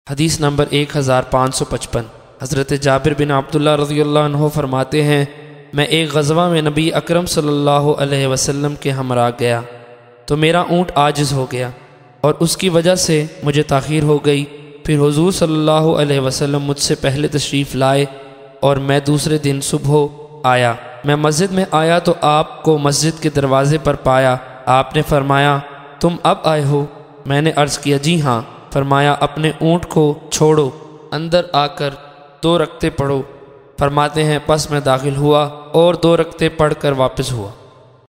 हदीस नंबर 1555। हज़रत जाबिर बिन अब्दुल्लाह रज़ियल्लाहु अन्हु फरमाते हैं, मैं एक ग़ज़वा में नबी अकरम सल्लल्लाहु अलैहि वसल्लम के हमरा गया तो मेरा ऊँट आजिज़ हो गया और उसकी वजह से मुझे ताख़ीर हो गई। फिर हुज़ूर सल्लल्लाहु अलैहि वसल्लम मुझसे पहले तशरीफ़ लाए और मैं दूसरे दिन सुबह आया। मैं मस्जिद में आया तो आपको मस्जिद के दरवाज़े पर पाया। आपने फरमाया, तुम अब आए हो? मैंने अर्ज़ किया, जी हाँ। फरमाया, अपने ऊँट को छोड़ो, अंदर आकर 2 रकते पढ़ो। फरमाते हैं, बस मैं दाखिल हुआ और 2 रकते पढ़ कर वापस हुआ।